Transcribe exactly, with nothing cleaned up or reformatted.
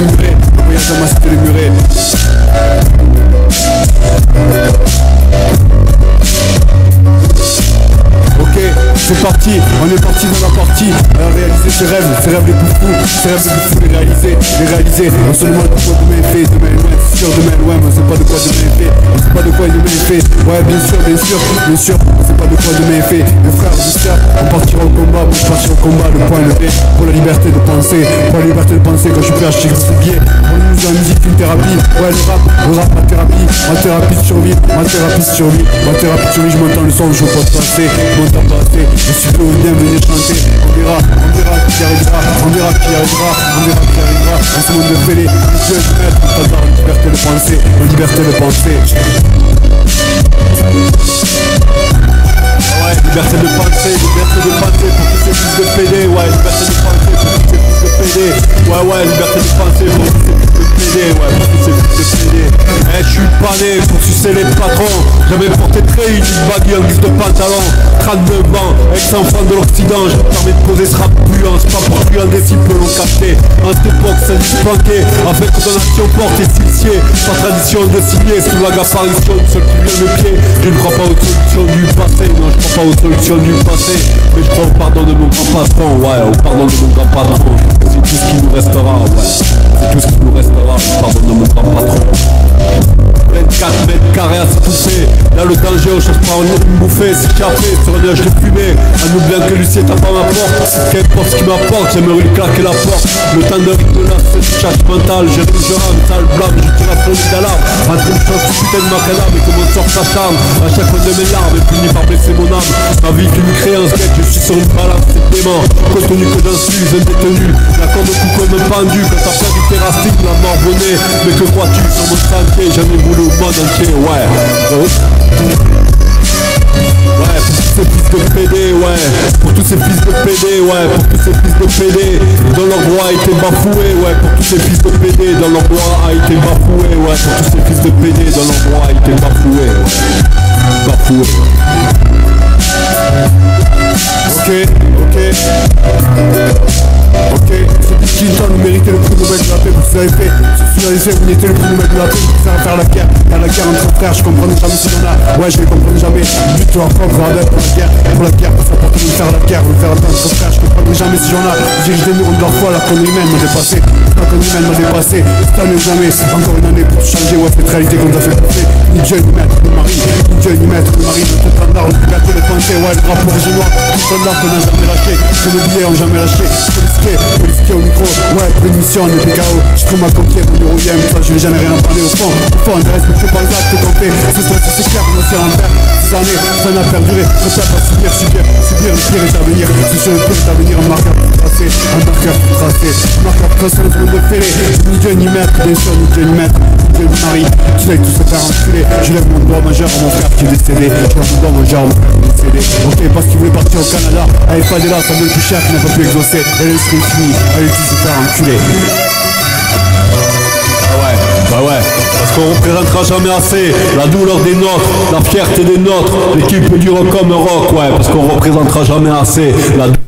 murets, le voyage à masquer les murets. Ok, c'est parti, on est parti dans la partie. À réaliser ses rêves, ses rêves les plus fous, ses rêves les plus fous, les réaliser, les réaliser. Non seulement de quoi demain est fait, demain est loin, c'est sûr, demain est loin, mais on sait pas de quoi demain est fait. On sait pas de quoi demain est fait. Ouais, bien sûr, bien sûr, bien sûr, on sait pas de quoi demain est fait. Mes frères, mes sœurs, on partira au combat, moi je partirai au combat, le point levé. Pour la liberté de penser, pour la liberté de penser. Quand je suis prêt à acheter ce billet, pour nous la musique, une thérapie. Ouais, le rap, le rap, ma thérapie, ma thérapie de survie, ma thérapie de survie, ma thérapie de survie. Je m'entends le son, je veux pas te passer, je m'entends pas assez. Je suis le bien, venez chanter. On verra, on verra qui arrivera, on verra qui arrivera, on verra qui arrivera. On se monde de fêler, les yeux de maître, on t'adore, une liberté de penser, une liberté de penser. Ouais, liberté de penser, liberté de penser pour tous ces fils de P D. Ouais, liberté de penser pour tous ces fils de P D. Ouais, ouais, liberté de penser pour tous ces fils de P D. Ouais, pour tous ces fils de P D. Eh, je suis pas né pour sucer les patrons. J'avais porté très une baggy en guise de pantalon. trente-neuf ans, ex-enfant de l'Occident. Je me permets de poser ce rap puant. C'est pas pour puant des cibles l'ont capté. En cette époque, ça dit planqué. Avec condamnation porte et silicier. Pas tradition de signer, sous la apparition de ceux qui viennent le pied. Je ne crois pas aux solutions du passé. Non, je crois pas aux solutions du passé. Mais je crois au pardon de mon grand patron. Ouais, au pardon de mon grand patron. C'est tout ce qui nous restera, ouais. C'est tout ce qui nous restera, le pardon de mon grand patron. vingt-quatre mètres carrés à s'étouffer. Là le danger, on cherche pas à une bouffée. S'échapper sur un nuage de fumée. En oubliant que Lucie tape à ma porte. Qu'importe ce qui m'apporte, j'aimerais lui claquer la porte. Le temps de rythme là, c'est une chasse mentale. J'ai une gérante, sale blâme, je tire la folie d'alarme. Entre une chance, putain de macadam et que mon sort s'acharne. À chaque fois de mes larmes et finit par blesser mon âme. Ma vie est une créance, guette, je suis sur une balance, c'est dément. Compte tenu que j'en suis un détenu. La corde au cou comme un pendu. Quand t'as peur du terrastique, la mort venait. Mais que crois-tu sur mon sentier? J'en ai voulu au monde entier, ouais. Ouais, pour tous ces fils de P D, ouais. Pour tous ces fils de P D, ouais. Pour tous ces fils de P D, dont leur droit a été bafoué, ouais. Pour tous ces fils de P D, dont leur droit a été bafoué, ouais. Pour tous ces fils de P D, dont leur droit a été bafoué, ouais. Bafoué. Ok, ok. Ok, c'est qui vous méritez le prix Nobel de la paix, vous avez fait, vous avez fait, vous méritez le prix Nobel de la paix, vous savez faire la guerre, faire la guerre entre frères, je comprends jamais si y'en a, ouais je les comprends jamais, lutte leur propre avec pour la guerre, pour la guerre, ça porte de faire la guerre, vous faire attendre entre frères, je comprends jamais si y'en a, je dirige des murs de leur foi, la connerie humaine m'a dépassé, la connerie humaine m'a dépassé, cette année jamais, encore une année pour changer, ouais cette réalité qu'on t'a fait bouffer, ni Dieu ni maître, ni mari, ni Dieu ni maître, ni mari, le standard, le liberté de penser, ouais le drapeau rouge et noir, le standard qu'on n'a jamais lâché, que nos billets ont jamais lâché, policier au micro, ouais, l'émission de P K O. Je trouve ma conquête, mon héroïne, ça je vais jamais rien en parler au fond. Au fond, on est respecté par les actes qu'on fait. Ce soir, si c'est clair, on s'est en faire. Ces années, ça n'a perduré. On t'a pas subir, subir, subir le pire est à venir. C'est sur le pire est à venir, un marqueur tracé, un marqueur tracé, un marqueur tracé, on se monde de fêler. Ni Dieu ni maître, bien sûr, ni Dieu ni maître, ni Dieu ni mari. Tu sais tous se faire enculer. Je lève mon doigt majeur à mon frère qui est décédé. Je lève mon doigt majeur à mon frère qui est décédé. Ok, parce qu'il voulait partir au Canada. Elle est pas là, ça veut le plus cher qui n'a pas pu exaucer. Elle est finie, elle est tous se faire enculer. Ah ouais, bah ouais, parce qu'on représentera jamais assez la douleur des nôtres, la fierté des nôtres, l'équipe du rock comme rock, ouais, parce qu'on représentera jamais assez la